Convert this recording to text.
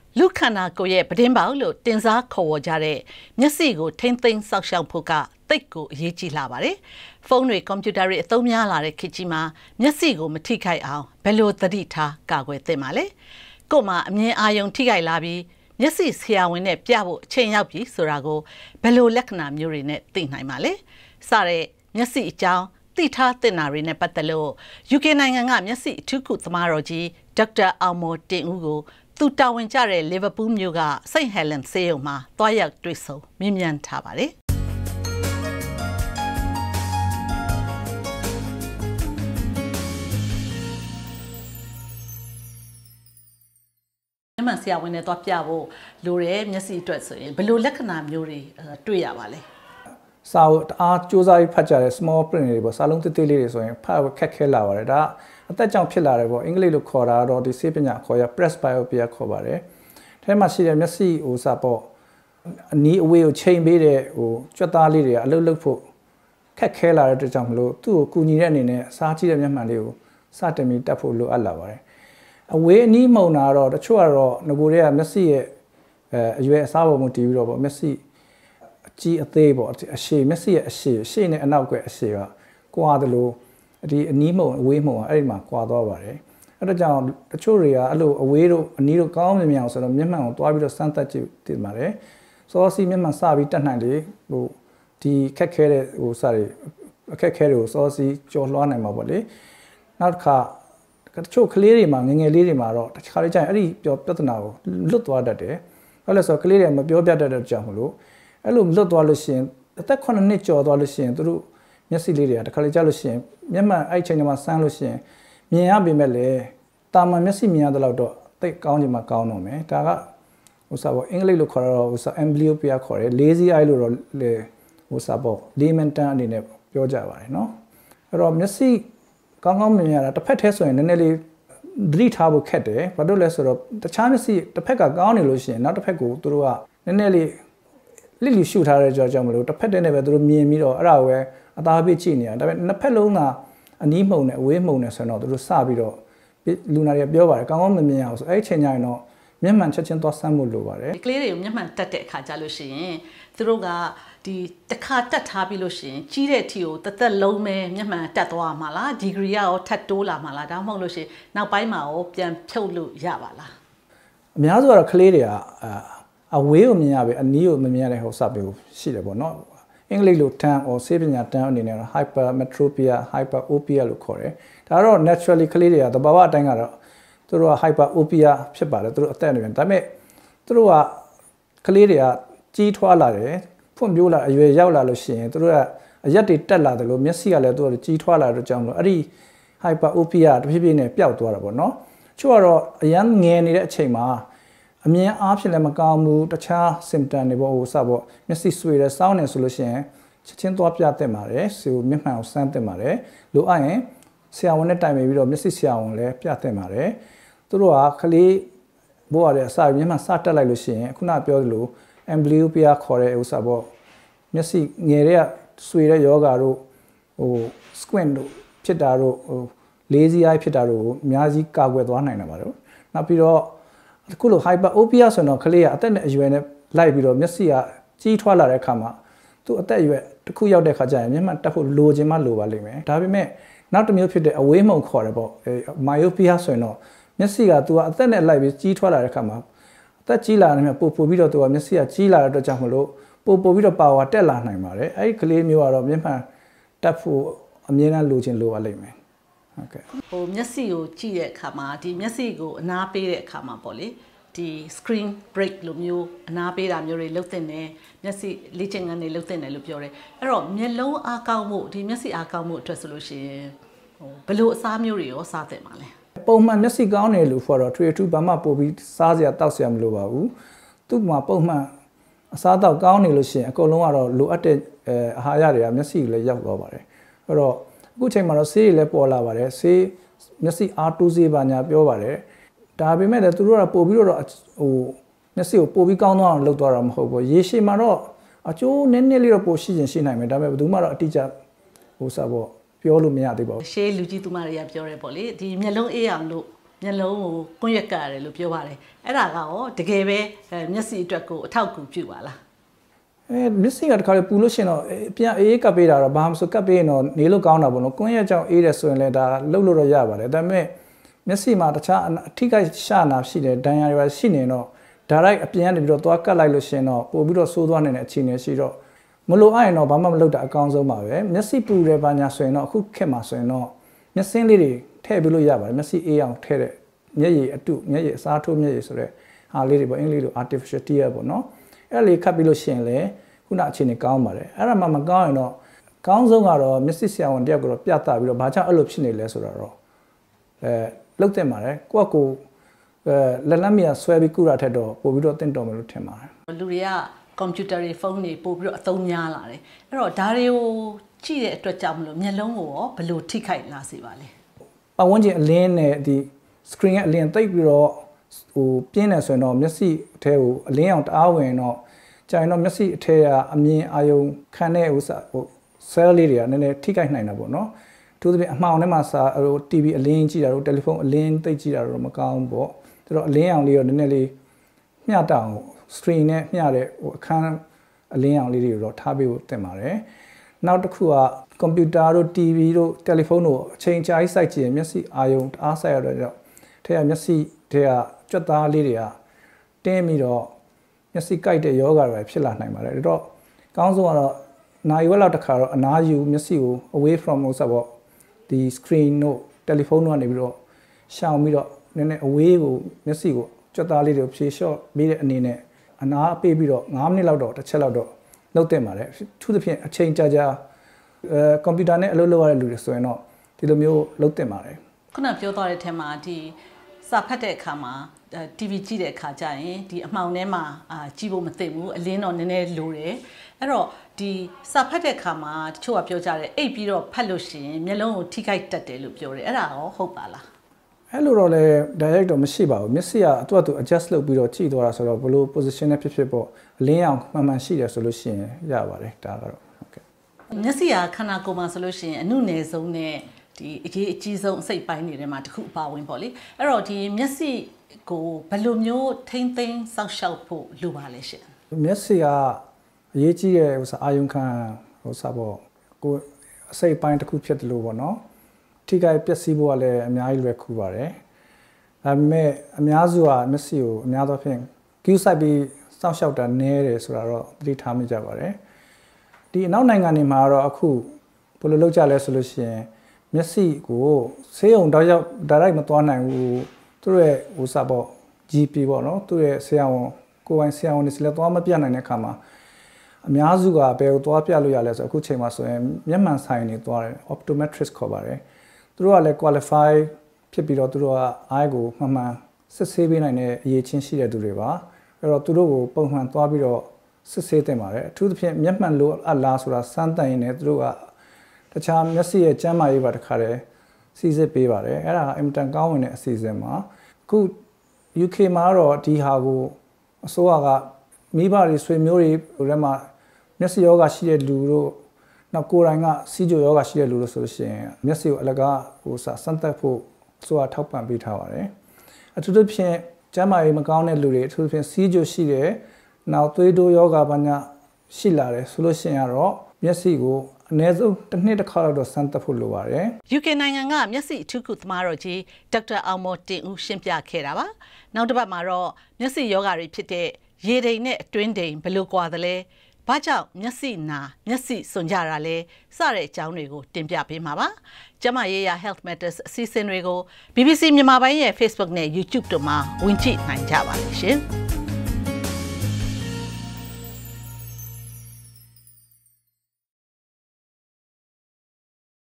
လူခန္ဓာကိုယ်ရဲ့ပတင်းပေါက်လို့တင်စားခေါ်ဝေါ်ကြတဲ့မျက်စိကိုထိမ့်သိမ်းစောက်ရှောက်ဖို့ကတိတ်ကိုအရေးကြီးလာပါတယ်။ဖုန်းတွေကွန်ပျူတာတွေအသုံးများလာတဲ့ခေတ်ကြီးမှာမျက်စိကိုမထိခိုက်အောင်ဘယ်လိုသတိထားကာကွယ်သင့်ပါလဲ။ကို့မှာအမြင်အာရုံထိခိုက်လာပြီးမျက်စိဆရာဝန်နဲ့ပြဖို့အချိန်ရောက်ပြီဆိုတာကိုဘယ်လိုလက္ခဏာမျိုးတွေနဲ့သိနိုင်ပါလဲ။စတဲ့မျက်စိအကြောင်းသိထားသင့်တာတွေနဲ့ပတ်သက်လို့ UK နိုင်ငံကမျက်စိအထူးကုသမားတော်ကြီးဒေါက်တာအောင်မော်တင်ဦးကိုသူတာဝန်ကျတဲ့လီဗာပူးမြို့ကစိန့်ဟဲလန်ဆေးရုံမှာတွားရောက်တွေ့ဆုံမြင်မြန်ထားပါတယ်။မျက်မှန်ဆရာဝန်နဲ့တွားပြဖို့လိုတဲ့မျက်စိအတွက်ဆိုရင်ဘယ်လိုလက္ခဏာမျိုးတွေတွေ့ရပါလဲ။စာအုပ်အားစူးစမ်းဖတ်ကြတဲ့ small print တွေပေါ့စာလုံးသေးသေးလေးတွေဆိုရင်ဖတ်ခက်ခဲလာပါတယ်ဒါအသက်ကြောင့်ဖြစ်လာတယ်ပေါ့အင်္ဂလိပ်လိုခေါ်တာတော့ဒီဆေးပညာခေါ်ရ presbyopia ခေါ်ပါတယ်။ထဲမှာရှိတဲ့မျက်စိဟိုစာပေါ့အနီးအဝေးကိုချိန်ပေးတဲ့ဟိုကြွက်သားလေးတွေကအလုတ်လုတ်ဖို့ခက်ခဲလာတဲ့အတွက်ကြောင့်မလို့သူ့ကိုကူညီတဲ့အနေနဲ့စားကြည့်တဲ့မျက်မှန်လေးကိုစတင်ပြီးတက်ဖို့လိုအပ်လာပါတယ်။အဝေးအနီးမှုန်တာတော့တချို့ကတော့ငကိုတွေကမျက်စိရဲ့အရွယ်အစားပေါ်မှာတည်ပြီးတော့ပေါ့မျက်စိအကြီးအသေးပေါ့အရှည်မျက်စိရဲ့အရှည်နဲ့အနောက်ကအရှည်ကကွာတယ်လို့ဒီအနီးမှုန်အဝေးမှုန်အဲ့ဒီမှာကွာသွားပါတယ်အဲ့ဒါကြောင့်တချို့တွေကအဲ့လိုအဝေးတို့အနီးတို့ကောင်းမြင်မြင်အောင်ဆိုတော့မျက်မှန်ကိုတွားပြီးတော့စမ်းသပ်ကြည့်တင်ပါတယ်စောစီမျက်မှန်စပြီးတက်နိုင်လေဟိုဒီခက်ခဲတဲ့ဟိုစတွေအခက်ခဲတွေကိုစောစီကြော်လွှားနိုင်မှာပေါ့လေနောက်တစ်ခါတချို့ကလေးတွေမှာငငယ်လေးတွေမှာတော့တစ်ခါလေးကျရင်အဲ့ဒီပြဿနာကိုလွတ်သွားတတ်တယ်ဘာလို့လဲဆိုတော့ကလေးတွေမပြောပြတတ်တဲ့ကြောင့်မလို့အဲ့လိုလွတ်သွားလို့ရှိရင်အသက်9နှစ်ကျော်သွားလို့ရှိရင်တို့မျက်စိလေးတွေကတစ်ခါလေးကျလို့ရှိရင်မျက်မှန်အဲ့ချိန်မှာစမ်းလို့ရှိရင်မြင်ရပေမဲ့လေတာမန်မျက်စိမြင်ရတဲ့လောက်တော့တိတ်ကောင်းချင်မှကောင်းတော့မယ်ဒါကဟိုစားပေါ့အင်္ဂလိပ်လိုခေါ်တော့ဟိုစား amblyopia ခေါ်တယ် lazy eye လို့တော့လေဟိုစားပေါ့ layman term အနေနဲ့ပြောကြပါတယ်เนาะအဲ့တော့မျက်စိကောင်းကောင်းမြင်ရတာတစ်ဖက်တည်းဆိုရင်နည်းနည်းလေးသတိထားဖို့ခက်တယ်ဘာလို့လဲဆိုတော့တခြားမျက်စိတစ်ဖက်ကကောင်းနေလို့ရှိရင်နောက်တစ်ဖက်ကိုသူတို့ကနည်းနည်းလေးလိလိရှုထားတဲ့ကြောင့်မလို့တစ်ဖက်တည်းနဲ့ပဲသူတို့မြင်ပြီးတော့အဲ့ဒါကိုပဲအသားပေးကြည့်နေတာဒါပေမဲ့နှစ်ဖက်လုံးကအနီးမှုန်နဲ့အဝေးမှုန်နဲ့ဆိုတော့သူတို့စပြီးတော့လူနာတွေပြောပါတယ်ကောင်းကောင်းမမြင်အောင်ဆိုအဲ့ချိန်ကျရင်တော့မျက်မှန်ချက်ချင်းသွားဆမ်းမှုလိုပါတယ်ဒီကလေးတွေကိုမျက်မှန်တက်တဲ့အခါကျလို့ရှိရင်သူတို့ကဒီတစ်ခါတက်ထားပြီးလို့ရှိရင်ကြီးတဲ့အထီကိုတသက်လုံးပဲမျက်မှန်တက်သွားမှာလားဒီဂရီရောထပ်တိုးလာမှာလားဒါမှမဟုတ်လို့ရှိရင်နောက်ပိုင်းမှာရောပြန်ဖြုတ်လို့ရပါလားအများစုကတော့ကလေးတွေကအဝေးကိုမြင်ရပြီအနီးကိုမမြင်ရတဲ့ဟိုစပ်ပြီးရှိတယ်ပေါ့နော်အင်္ဂလိပ်လို term or ဆေးပညာ term အနေနဲ့ hypermetropia hyperopia လို့ခေါ်တယ်ဒါတော့ naturally ကလေးတွေကသဘာဝအတိုင်းကတော့သူတို့က hyperopia ဖြစ်ပါတယ်သူတို့အသက်နေတယ်ဒါပေမဲ့သူတို့ကကလေးတွေကကြီးထွားလာတယ်ဖွံ့ဖြိုးလာအရွယ်ရောက်လာလို့ရှိရင်သူတို့ကအရက်တွေတက်လာတယ်လို့မျက်စိကလည်းသူတို့ကြီးထွားလာတဲ့ကြောင့်လို့အဲ့ဒီ hyperopia တဖြည်းဖြည်းနဲ့ပျောက်သွားတာပေါ့နော်ချို့ကတော့အရန်ငယ်နေတဲ့အချိန်မှာအမြင်အားဖြင့်လည်းမကောင်းဘူးတခြား symptom တွေပေါ့ဟိုစပေါ့မျက်စိဆွေတယ်စောင်းနေဆိုလို့ရှိရင်ချက်ချင်းသွားပြသင့်ပါတယ်ဆိုမျက်မှန်ကိုစမ်းသင့်ပါတယ်လိုအပ်ရင်ဆရာဝန်နဲ့တိုင်ပင်ပြီးတော့မျက်စိဆရာဝန်လည်းပြသင့်ပါတယ်သူတို့ကကလေးဘိုးရတဲ့အစာမျက်မှန်စတက်လိုက်လို့ရှိရင်ခုနပြောသလို amblyopia ခေါ်တဲ့ဥစ္စာပေါ့မျက်စိငယ်တဲ့ဆွေတဲ့ယောဂါတို့ဟို squint တို့ဖြစ်တာတို့ဟို lazy eye ဖြစ်တာတို့ကိုအများကြီးကာကွယ်သွားနိုင်တာပါတော့နောက်ပြီးတော့အခုလို hyperopia ဆိုတော့ကလေးကအသက်နဲ့အရွယ်နဲ့လိုက်ပြီးတော့မျက်စိကကြီးထွားလာတဲ့အခါမှာသူ့အသက်အရွယ်တစ်ခုရောက်တဲ့ခါကျရင်မျက်မှန်တက်ဖို့လိုချင်မှလိုပါလိမ့်မယ်ဒါပေမဲ့နောက်တစ်မျိုးဖြစ်တဲ့အဝေးမှုန်ခေါ်တယ်ပေါ့ myopia ဆိုရင်တော့မျက်စိကသူကအသက်နဲ့လိုက်ပြီးကြီးထွားလာတဲ့အခါမှာအသက်ကြီးလာတဲ့မြတ်ပို့ပြီးတော့သူကမျက်စိကကြီးလာတဲ့အတွက်ကြောင့်မလို့ပို့ပြီးတော့ပါဝါတက်လာနိုင်ပါတယ်အဲ့ဒီကလေးမျိုးကတော့မျက်မှန်တက်ဖို့အမြဲတမ်းလိုချင်လိုပါလိမ့်မယ်ဟုတ်ကဲ့ဟိုမျက်စိကိုကြည့်တဲ့အခါမှာဒီမျက်စိကိုအနားပေးတဲ့အခါမှာပေါ့လေဒီ screen break လိုမျိုးအနားပေးတာမျိုးတွေလုပ်တင်တယ်မျက်စိလေ့ကျင့်ခန်းတွေလုပ်တင်တယ်လို့ပြောတယ်အဲ့တော့မျက်လုံးအားကောင်းမှုဒီမျက်စိအားကောင်းမှုအတွက်ဆိုလို့ရှိရင်ဟိုဘယ်လိုအစားမျိုးတွေရောစားသင့်ပါလဲပုံမှန်မျက်စိကောင်းတယ်လို့ဆိုတော့ထွေထူးဘာမှပို့ပြီးစားစရာတောက်စရာမလိုပါဘူးသူ့မှာပုံမှန်အစားတောက်ကောင်းနေလို့ရှိရင်အကုန်လုံးကတော့လိုအပ်တဲ့အာဟာရတွေကမျက်စိကိုလည်းရောက်သွားပါတယ်အဲ့တော့အခုချိန်မှာတော့ဆေးတွေလည်းပေါ်လာပါတယ်ဆေးမျက်စိအားတိုးဆေးပါညာပြောပါတယ်ဒါပေမဲ့လည်းသူတို့ကပို့ပြီးတော့ဟိုမျက်စိကိုပို့ပြီးကောင်းသွားအောင်လုပ်သွားတာမဟုတ်ဘူးရေရှည်မှာတော့အကျိုးနည်းနည်းလေးတော့ပို့ရှိရင်ရှိနိုင်မယ်ဒါပေမဲ့ဘယ်သူမှတော့အတိအကျဟိုစားပေါ့ပြောလို့မရသေးပါဘူးရှေးလူကြီးသူမတွေကပြောရဲပေါ့လေဒီမျက်လုံးအေးအောင်လို့မျက်လုံးကိုကွန်းရက်ကရတယ်လို့ပြောပါတယ်အဲ့ဒါကရောတကယ်ပဲမျက်စိအတွက်ကိုအထောက်အကူပြုပါလားမျက်စိကတခါလေပူလို့ရှင်တော့ပြန်အေးကပ်ပေးတာတော့ဘာမှမဆိုကပ်ပေးရင်တော့နေလို့ကောင်းတာပေါ့နော်ကွန်းရက်ကြောင့်အေးတယ်ဆိုရင်လည်းဒါလှုပ်လို့တော့ရပါတယ်ဒါပေမဲ့မျက်စိမှာတခြားအထိကိရှာနာရှိတယ်ဒဏ်ရာတွေရှိနေတော့ဒါရိုက်အပြင်ကနေပြီးတော့သွားကတ်လိုက်လို့ရှင်တော့ပို့ပြီးတော့ဆိုးသွားနေတဲ့အခြေအနေရှိတော့မလိုအပ်ရင်တော့ဘာမှမလုပ်တာအကောင်းဆုံးပါပဲမျက်စိပူတယ်ဘာညာဆိုရင်တော့အခုခက်မှာဆိုရင်တော့မျက်စင်းလေးတွေထည့်ပြီးလို့ရပါတယ်မျက်စိအေးအောင်ထည့်တဲ့မျက်ရည်အတုမျက်ရည်အစားထိုးမျက်ရည်ဆိုတဲ့ဟာလေးတွေပေါ့အင်္ဂလိပ်လို artificial tear ပေါ့နော်အဲ့လေးခတ်ပြီးလို့ရှင်လေခုနအခြေအနေကောင်းပါတယ်အဲ့ဒါမှမကောင်းရင်တော့ကောင်းဆုံးကတော့မျက်စိဆရာဝန်တယောက်ကတော့ပြသပြီးတော့ဘာကြောင့်အဲ့လိုဖြစ်နေလဲဆိုတော့လှုပ်တင်ပါတယ်ကိုယ့်ကိုလက်လက်မရဆွဲပြီးကုတာထက်တော့ပို့ပြီးတော့တင့်တော်မယ်လို့ထင်ပါတယ်လူတွေကကွန်ပျူတာတွေဖုန်းတွေပို့ပြီးတော့အသုံးများလာတယ်အဲ့တော့ဒါတွေကိုကြည့်တဲ့အတွက်ကြောင့်မလို့မျက်လုံးကိုရောဘယ်လိုထိခိုက်လာစေပါလဲပတ်ဝန်းကျင်အလင်းနဲ့ဒီ screen ရဲ့အလင်းတိတ်ပြီးတော့ပြင်းနေဆိုရင်တော့မျက်စိအထဲကိုအလင်းအောင်တအားဝင်တော့ကြာရင်တော့မျက်စိအထဲကအမြင်အာရုံခံတဲ့cell လေးတွေကနည်းနည်းထိခိုက်နိုင်တာပေါ့နော်သူသဖြင့်အမှောင်ထဲမှာTV အလင်းကြည့်တာတို့တယ်လီဖုန်းအလင်းတိတ်ကြည့်တာတို့မကောင်းဘူးပေါ့ဒါတော့အလင်းအောင်လေးတော့နည်းနည်းလေးမျှတအောင် screen နဲ့မျှတဲ့အခန်းအလင်းအောင်လေးတွေတော့ထားပေးဖို့တင်ပါတယ်နောက်တစ်ခုကကွန်ပျူတာတို့ TV တို့တယ်လီဖုန်းတို့အချိန်ကြာကြီးစိုက်ကြည့်ရင်မျက်စိအာရုံအားစိုက်ရတော့ထဲကမျက်စိထဲကကြွက်သားလေးတွေကတင်းပြီးတော့မျက်စိကိုက်တဲ့ယောဂတွေဖြစ်လာနိုင်ပါတယ်ဒါတော့ကောင်းဆုံးကတော့နိုင်ဝက်လောက်တစ်ခါတော့အနားယူမျက်စိကို away from လို့ဆိုတော့ဒီ screen တို့တယ်လီဖုန်းတို့ကနေပြီးတော့ရှောင်ပြီးတော့နည်းနည်း away ကိုမျက်စိကိုကြွက်သားလေးတွေကိုဖြေလျှော့ပေးတဲ့အနေနဲ့အနားပေးပြီးတော့9မိနစ်လောက်တော့တစ်ချက်လောက်တော့လုပ်တင်ပါတယ်သူသဖြင့်အချိန်ကြာကြာကွန်ပျူတာနဲ့အလုပ်လုပ်ရတဲ့လူတွေဆိုရင်တော့ဒီလိုမျိုးလုပ်တင်ပါတယ်ခုနပြောသွားတဲ့အထက်မှာဒီစာဖတ်တဲ့အခါမှာTV ကြည့်တဲ့အခါကျရင်ဒီအမှောင်ထဲမှာကြည့်ဖို့မသိဘူးအလင်းတော့နည်းနည်းလိုတယ်အဲ့တော့ဒီစာဖတ်တဲ့အခါမှာတချို့ကပြောကြတယ်အိပ်ပြီးတော့ဖတ်လို့ရှိရင်မျက်လုံးကိုထိခိုက်တတ်တယ်လို့ပြောတယ်အဲ့ဒါရောဟုတ်ပါလားအဲ့လိုတော့လည်း direct တော့မရှိပါဘူးမျက်စိကသူ့ adjust လုပ်ပြီးတော့ကြည့်သွားတာဆိုတော့ဘလို့ position နဲ့ဖြစ်ဖြစ်ပေါ့အလင်းအောင်မှန်ရှိတယ်ဆိုလို့ရှိရင်ရပါတယ်ဒါကတော့ဟုတ်ကဲ့မျက်စိကခန္ဓာကိုယ်မှာဆိုလို့ရှိရင်အနုနယ်ဆုံးနဲ့ဒီအကြီးအကြီးဆုံးအစိတ်ပိုင်းတွေထဲမှာတစ်ခုအပါဝင်ပေါ့လေအဲ့တော့ဒီမျက်စိကိုဘယ်လိုမျိုးထိမ့်သိမ်းစောင့်ရှောက်ဖို့လိုပါလဲရှင်မျက်စိကအရေးကြီးတဲ့အာယုံခံပေါ့ကိုအစိတ်ပိုင်းတစ်ခုဖြစ်တယ်လို့ပေါ့နော်ထိခိုက်ပျက်စီးဖို့ကလည်းအများကြီးလွယ်ကူပါတယ်ဒါပေမဲ့အများစုကမျက်စိကိုအများသောဖြင့် queue စိုက်ပြီးစောင့်ရှောက်တာနည်းတယ်ဆိုတာတော့သတိထားမိကြပါတယ်ဒီအနောက်နိုင်ငံတွေမှာတော့အခုဘယ်လိုလုပ်ကြလဲဆိုလို့ရှိရင်မျက်စိကိုဆေးရုံတောက်ရောက် direct မသွားနိုင်ဘူးသူတို့ရဲ့ပေါ့ GP ပေါ့နော်သူရဲ့ဆရာဝန်ကိုယ်ပိုင်ဆရာဝန်တွေစီလည်းသွားမပြနိုင်တဲ့အခါမှာအများစုကဘယ်ကိုသွားပြလို့ရလဲဆိုအခုချိန်မှာဆိုရင်မျက်မှန်ဆိုင်တွေသွားတယ် optometrist ခေါ်ပါတယ်သူတို့ကလည်း qualify ဖြစ်ပြီးတော့သူတို့ကအားကိုမှန်မှန်စစ်ဆေးပေးနိုင်တဲ့အရေးချင်းရှိတဲ့သူတွေပါအဲ့တော့သူတို့ကိုပုံမှန်သွားပြီးတော့စစ်ဆေးတင်ပါတယ်အထူးသဖြင့်မျက်မှန်လို့အလားဆိုတာစမ်းသပ်ရင်းနဲ့သူတို့ကတခြားမျက်စိရဲ့ကျန်းမာရေးပါတခါတည်းစီစစ်ပေးပါတယ်အဲ့ဒါကအင်မတန်ကောင်းဝင်တဲ့အစီအစဉ်မှာအခု UK မှာတော့ဒီဟာကိုအစိုးရကမိဘတွေဆွေမျိုးတွေထဲမှာမျက်စိယောဂရှိတဲ့လူတို့နောက်ကိုယ်တိုင်ကစီးကြိုယောဂရှိတဲ့လူတို့ဆိုလို့ရှိရင်မျက်စိကိုအလကားစမ်းသပ်ဖို့အစိုးရထောက်ပံ့ပေးထားပါတယ်အထူးသဖြင့်ကျန်းမာရေးမကောင်းတဲ့လူတွေအထူးသဖြင့်စီးကြိုရှိတယ်နောက်သွေးတိုးယောဂဘာညာရှိလာတယ်ဆိုလို့ရှိရင်တော့မျက်စိကိုအနည်းဆုံးတစ်နှစ်တစ်ခါတော့စမ်းသပ်ဖို့လိုပါတယ် UK နိုင်ငံကမျက်စိအထူးကုသမားတော်ကြီးဒေါက်တာအောင်မော်တင်ဦးရှင်းပြခဲ့တာပါနောက်တစ်ပတ်မှာတော့မျက်စိယောဂတွေဖြစ်တဲ့ရေတိမ်နဲ့အတွင်းတိမ်ဘယ်လိုကွာသလဲဘာကြောင့်မျက်စိနာမျက်စိစွန်ကြတာလဲစတဲ့အကြောင်းတွေကိုတင်ပြပေးမှာပါကျမရေးရ Health Matters အစီအစဉ်တွေကို BBC မြန်မာပိုင်းရဲ့ Facebook နဲ့ YouTube တို့မှာဝင်ကြည့်နိုင်ကြပါလိမ့်ရှင်